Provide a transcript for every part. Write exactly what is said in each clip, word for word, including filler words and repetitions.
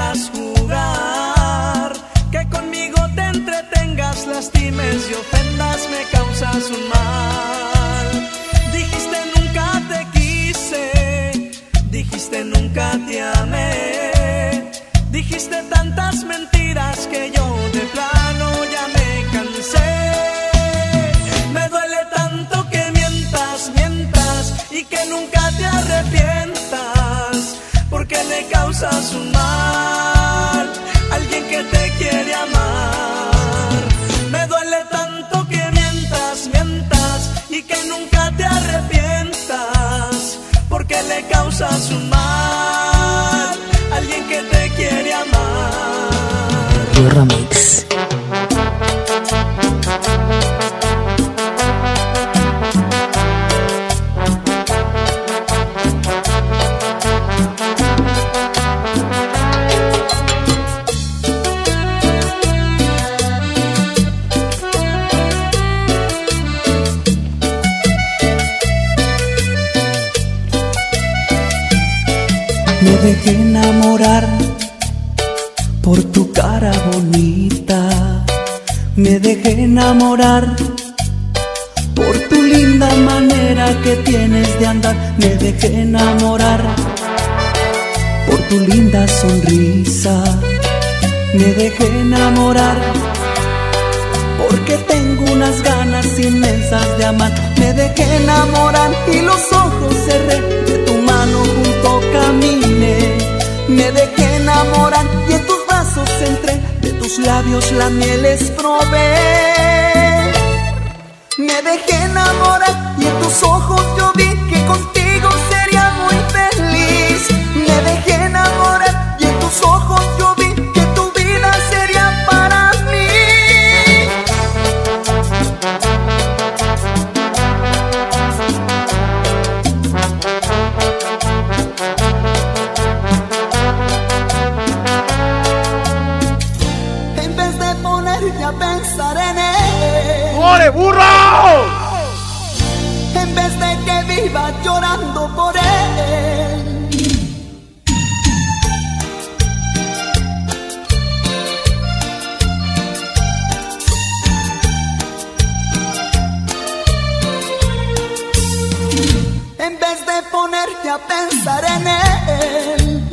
quieras jugar, que conmigo te entretengas, lastimes y ofendas, me causas un mal. Dijiste nunca te quise, dijiste nunca te amé, dijiste tantas mentiras que yo de plano ya me cansé. Me duele tanto que mientas, mientas y que nunca te arrepientas, porque le causas un mal a alguien que te quiere amar. Me duele tanto que mientas, mientas y que nunca te arrepientas, porque le causas un mal a alguien que te quiere amar. Burro Mix. Me dejé enamorar por tu cara bonita, me dejé enamorar por tu linda manera que tienes de andar, me dejé enamorar por tu linda sonrisa, me dejé enamorar porque tengo unas ganas inmensas de amar, me dejé enamorar y los ojos cerré, de tu mano junto caminé, me dejé enamorar y en tus brazos entré, de tus labios las mieles probé. Me dejé enamorar y en tus ojos yo vi que contigo sería muy feliz. Me dejé enamorar y en tus ojos yo vi que tu vida sería para mí. En vez de ponerte a pensar en él, ¡ore, burro! en vez de que viva llorando por él, en vez de ponerte a pensar en él,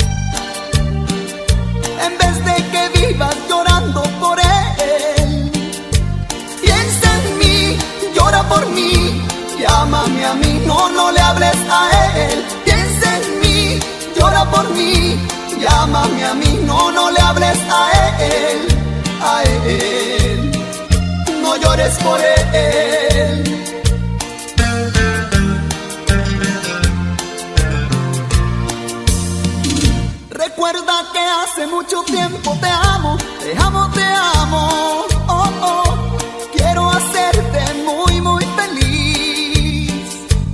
en vez de que vivas llorando por él, piensa en mí, llora por mí, llámame a mí, no, no le hables a él. Piensa en mí, llora por mí, llámame a mí, no, no le hables a él, a él, no llores por él. Recuerda que hace mucho tiempo te amo, te amo, te amo, oh, oh. Quiero hacerte muy, muy feliz.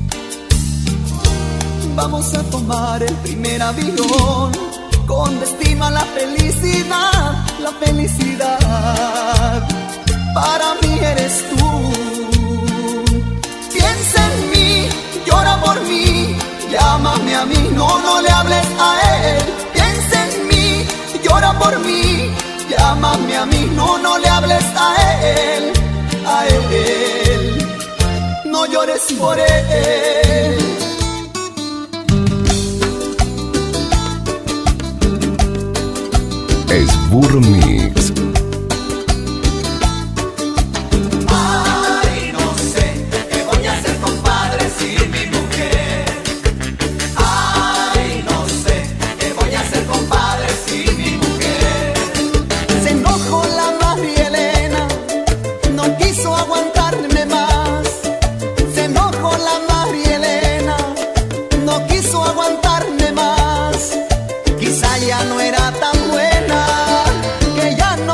Vamos a tomar el primer avión con destino a la felicidad, la felicidad. Para mí eres tú. Piensa en mí, llora por mí, llámame a mí, no, no le hables a él. Piensa en mí, llora por mí, llámame a mí, no, no le hables a él, a él, no llores por él. Es Burro Mix. Ay, no sé qué voy a hacer, compadre, sin mi mujer. Ay, no sé qué voy a hacer, compadre, sin mi mujer. Se enojó la María Elena, no quiso aguantarme más. Se enojó la María Elena, no quiso aguantarme más. Quizá ya no era tan buena, que ya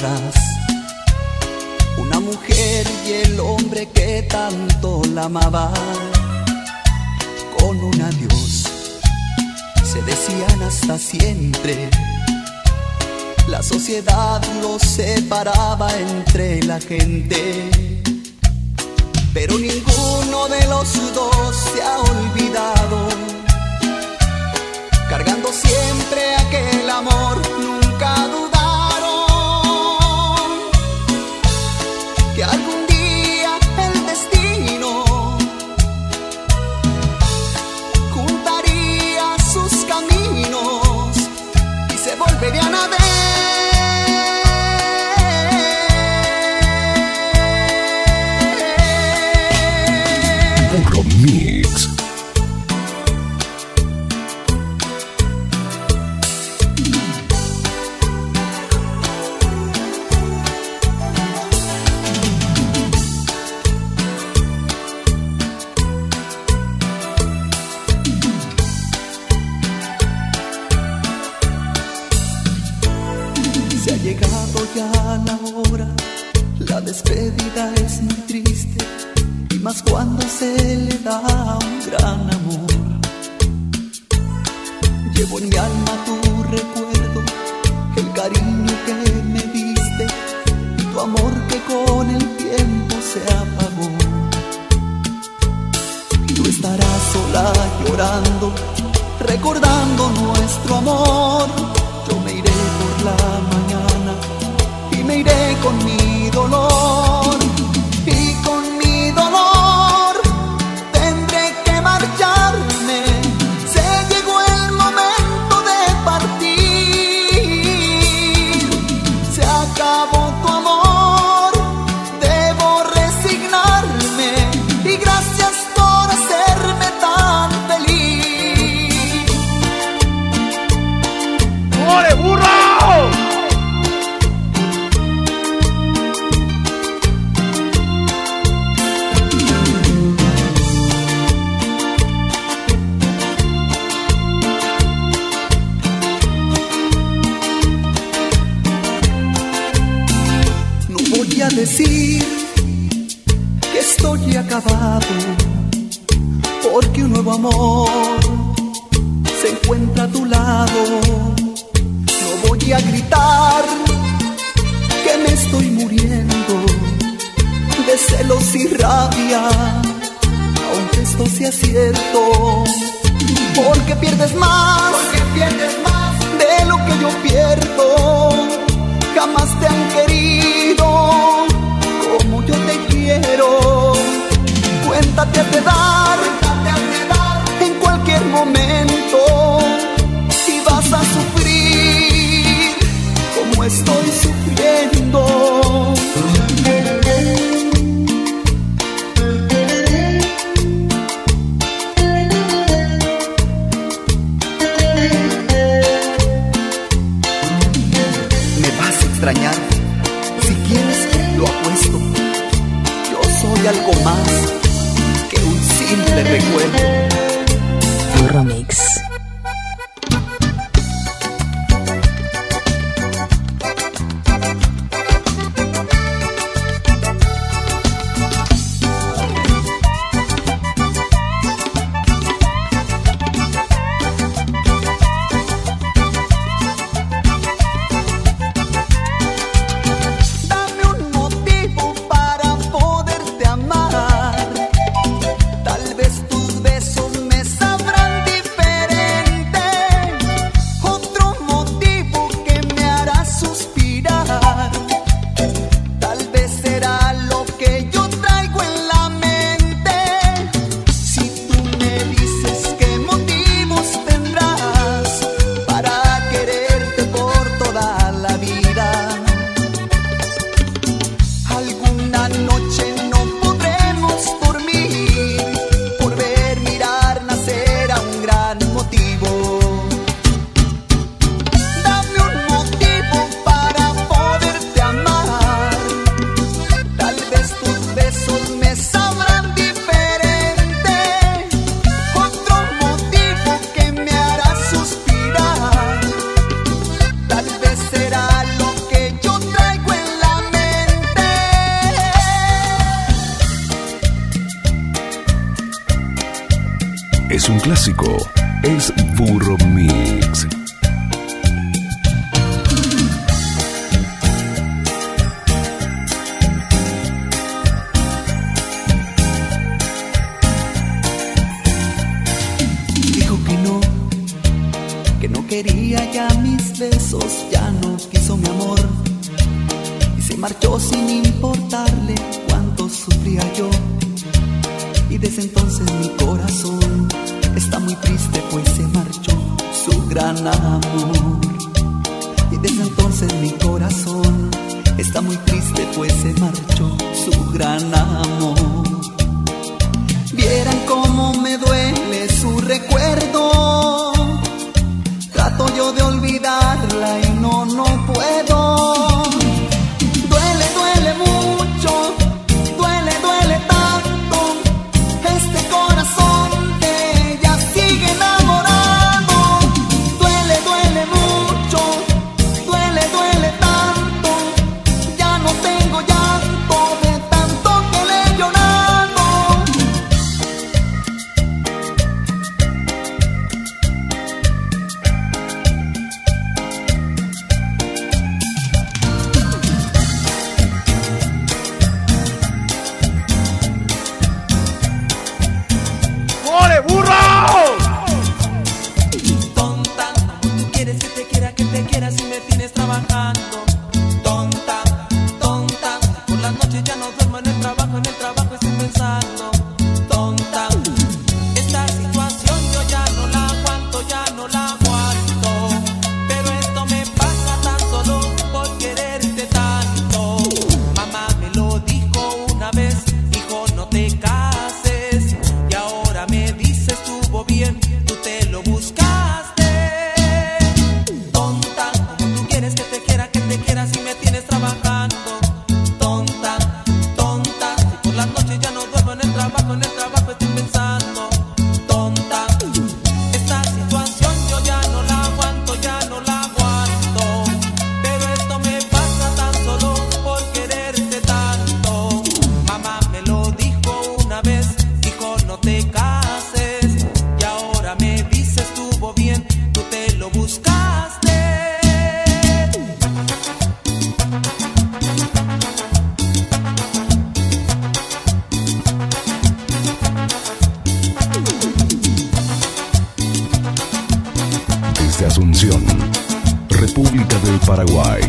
recordarás una mujer y el hombre que tanto la amaba. Con un adiós se decían hasta siempre. La sociedad los separaba entre la gente, pero ninguno de los dos se ha olvidado, cargando siempre aquel amor. Nunca dudaron que algún día el destino juntaría sus caminos y se volverían a ver. Puro Mix. Se ha llegado ya la hora, la despedida es muy triste, y más cuando se le da un gran amor. Llevo en mi alma tu recuerdo, el cariño que me diste y tu amor que con el tiempo se apagó. Tú estarás sola llorando, recordando nuestro amor. Yo me iré por la mañana y me iré con mi dolor, y con mi dolor tendré que marcharme. Se llegó el momento de partir, se acabó tu amor, debo resignarme, y gracias por hacerme tan feliz. ¡Ore, burro! Voy a decir que estoy acabado, porque un nuevo amor se encuentra a tu lado. No voy a gritar que me estoy muriendo de celos y rabia, aunque esto sea cierto, porque pierdes más, porque pierdes más de lo que yo pierdo. Jamás te han querido como yo te quiero. Cuenta te has de dar, en cualquier momento, y vas a sufrir como estoy sufriendo. Extrañar, si quieres lo apuesto. Yo soy algo más que un simple clásico es Burro Mix. Dijo que no, que no quería ya mis besos, ya no quiso mi amor y se marchó sin importarle cuánto sufría yo. Y desde entonces mi corazón está muy triste, pues se marchó su gran amor. Y desde entonces mi corazón está muy triste, pues se marchó su gran amor. Vieran cómo me duele su recuerdo, trato yo de olvidarla y no, no puedo. Duele, duele mucho, duele, duele tanto, este corazón de ella sigue enamorado. Duele, duele mucho, duele, duele tanto, ya no tengo llanto de tanto que le he llorado. Asunción, República del Paraguay,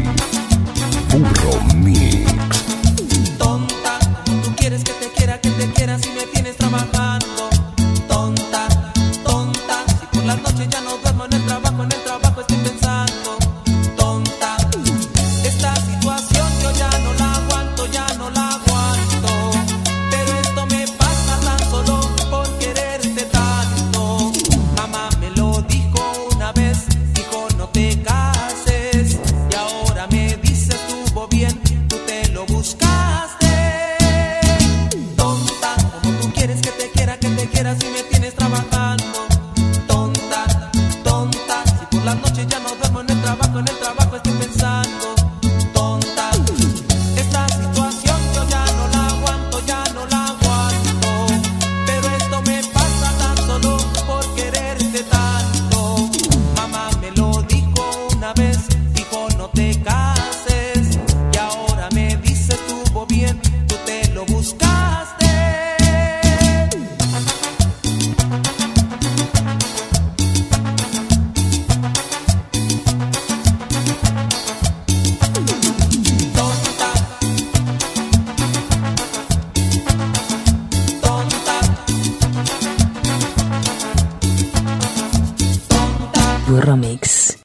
Burro Mix. Tonta, como tú quieres que te quiera, que te quiera si me tienes trabajando. Tonta, tonta, si por las noches ya no duermo en el trabajo, en el trabajo estoy pensando. Tonta, esta situación yo ya no la aguanto, ya no la aguanto. Pero esto me pasa tan solo por quererte tanto. Mamá me lo dijo una vez, dijo no te cases, y ahora me dice estuvo bien, tú te lo buscaste. Tonta, como tú quieres que te quiera, que te quiera si me tienes trabajando. Tonta, tonta, si por las noches ya no duermo en el trabajo, en el trabajo estoy pensando. Tonta, esta situación yo ya no la aguanto, ya no la aguanto. Pero esto me pasa tan solo por quererte tanto. Mamá me lo dijo una vez, dijo no te cases, y ahora me dice estuvo bien, tú te lo buscaste. Tonta, tonta, tonta. Burro Mix.